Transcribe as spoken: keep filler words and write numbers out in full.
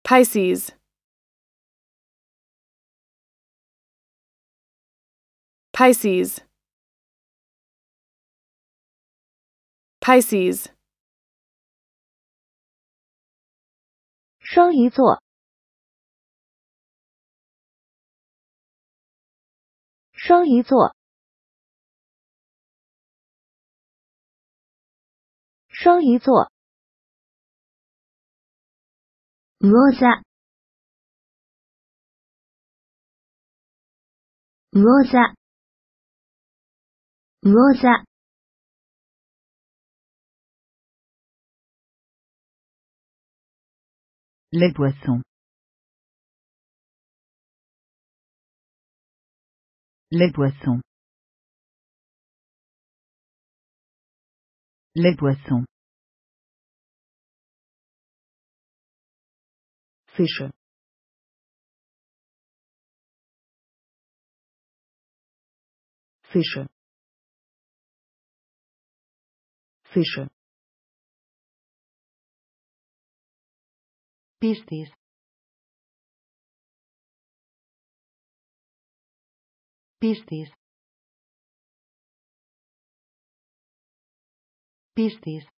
Pisces. Pisces. Pisces. 双鱼座，双鱼座，双鱼座。Rosa, Rosa, Rosa. Les poissons. Les poissons. Les poissons. Fish. Fish. Fish. Pisces. Pisces. Pisces.